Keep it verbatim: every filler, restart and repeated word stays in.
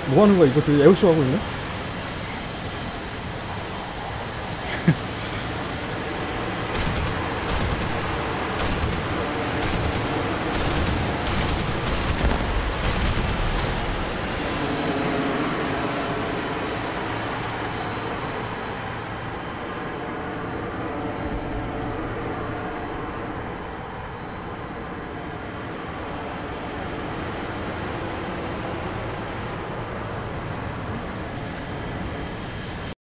뭐 하는 거야? 이거 되게 에어쇼 하고 있네?